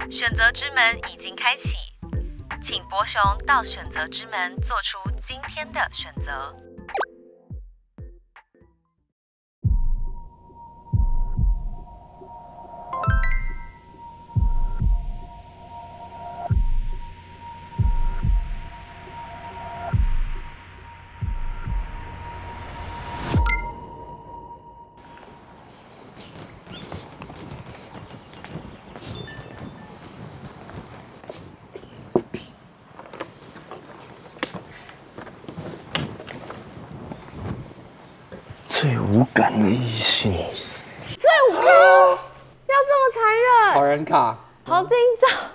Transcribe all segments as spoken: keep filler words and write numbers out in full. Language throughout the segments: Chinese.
选择之门已经开启，请博雄到选择之门做出今天的选择。 最无感的异性， 最无感，要这么残忍？ 好人卡， 好紧张。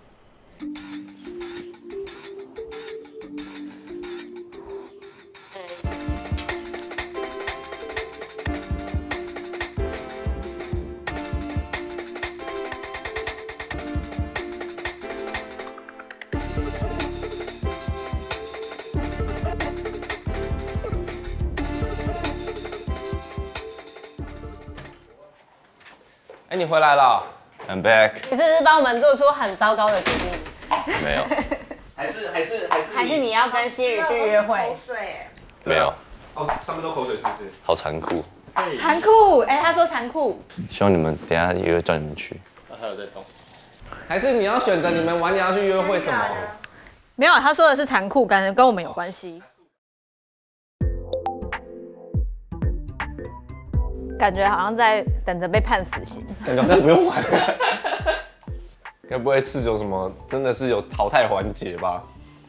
哎，你回来了 I'm back。 你是不是帮我们做出很糟糕的决定？ 没有， 还是还是还是还是你要跟西宇去约会？ 没有， 哦，上面都口水是不是？ 好残酷。 残酷，哎，他说残酷。 希望你们等一下也会叫你们去。 还有在动。还是你要选择你们晚点要去约会什么？ 没有，他说的是残酷，感觉跟我们有关系。感觉好像在等着被判死刑。 感觉好像不用玩了。该不会是有什么真的是有淘汰环节吧？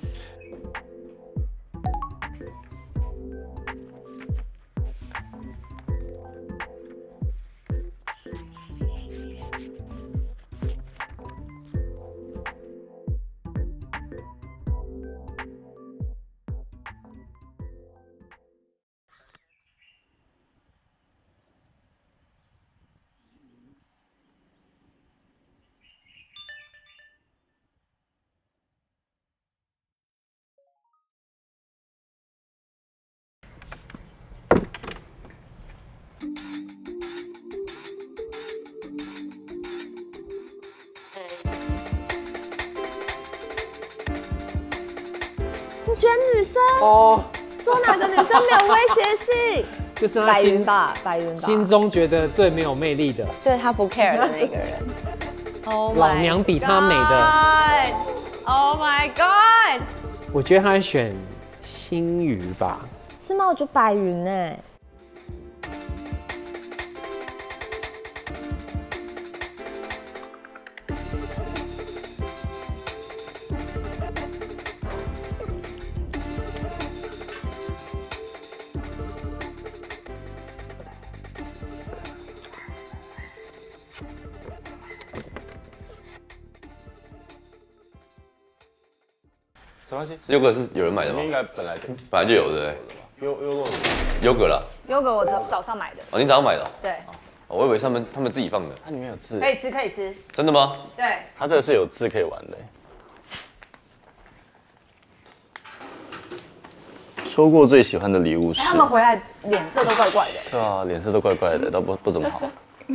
你选女生哦， 说哪个女生没有威胁性？ 就是他白云心吧，白云吧。 心中觉得最没有魅力的， 对他不 care 的那个人。Oh 老娘比她美的。 Oh my god！ 我觉得他选星宇吧。 是吗？我觉得白云哎。 什么东西？ 优格是有人买的吗？ 应该本来就本来就有的， 优优过。 优格啦。 优格我早早上买的。 哦，你早上买的哦？ 对。 哦我以为他们他们自己放的。 它里面有字。 可以吃，可以吃。 真的吗？ 对。 它这个是有字可以玩的。收过最喜欢的礼物是？ 他们回来脸色都怪怪的。 对啊，脸色都怪怪的，都不不怎么好。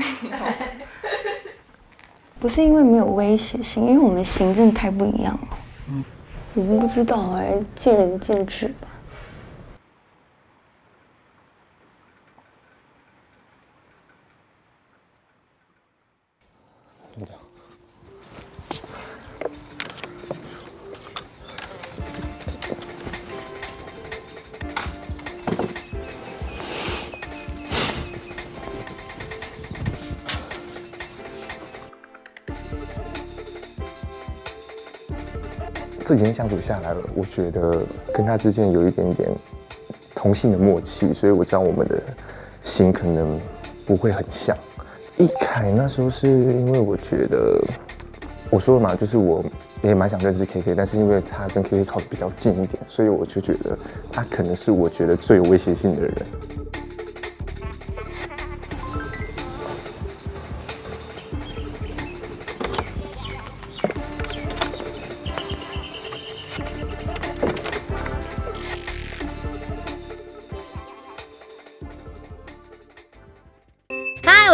不是因为没有威胁性，因为我们型真的太不一样了。嗯，我们不知道哎，见仁见智吧。 这几天相处下来了，我觉得跟他之间有一点点同性的默契，所以我知道我们的型可能不会很像。一凯那时候是因为我觉得，我说了嘛，就是我也蛮想认识 K K， 但是因为他跟 K K 靠得比较近一点，所以我就觉得他可能是我觉得最有威胁性的人。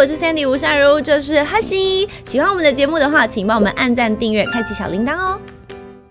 我是 Sandy 吴善如，这是哈西。喜欢我们的节目的话，请帮我们按赞、订阅、开启小铃铛哦。